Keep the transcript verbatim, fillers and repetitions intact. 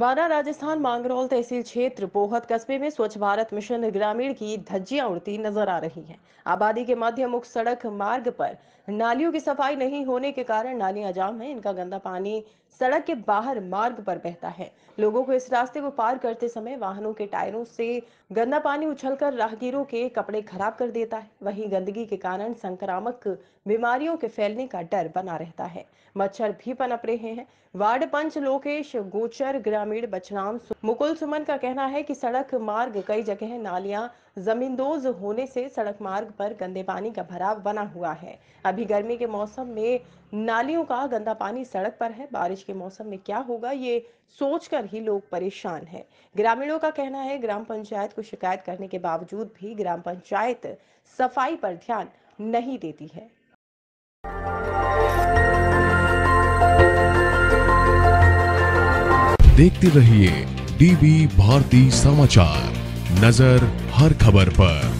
बारा राजस्थान मांगरोल तहसील क्षेत्र बोहत कस्बे में स्वच्छ भारत मिशन ग्रामीण की धज्जियां उड़ती नजर आ रही हैं। आबादी के मध्य मुख्य सड़क मार्ग पर नालियों की सफाई नहीं होने के कारण नालियां जाम हैं। इनका गंदा पानी सड़क के बाहर मार्ग पर बहता है। लोगों को इस रास्ते को पार करते समय वाहनों के टायरों से गंदा पानी उछलकर राहगीरों के कपड़े खराब कर देता है। वहीं गंदगी के कारण संक्रामक बीमारियों के फैलने का डर बना रहता है। मच्छर भी पनप रहे हैं। वार्ड पंच लोकेश गोचर ग्रामीण बचराम मुकुल सुमन का कहना है कि सड़क मार्ग कई जगह नालियां जमींदोज होने से सड़क मार्ग पर गंदे पानी का भराव बना हुआ है। अभी गर्मी के मौसम में नालियों का गंदा पानी सड़क पर है। बारिश के मौसम में क्या होगा ये सोचकर ही लोग परेशान हैं। ग्रामीणों का कहना है ग्राम पंचायत को शिकायत करने के बावजूद भी ग्राम पंचायत सफाई पर ध्यान नहीं देती है। देखते रहिए डीबी भारती समाचार, नजर हर खबर पर।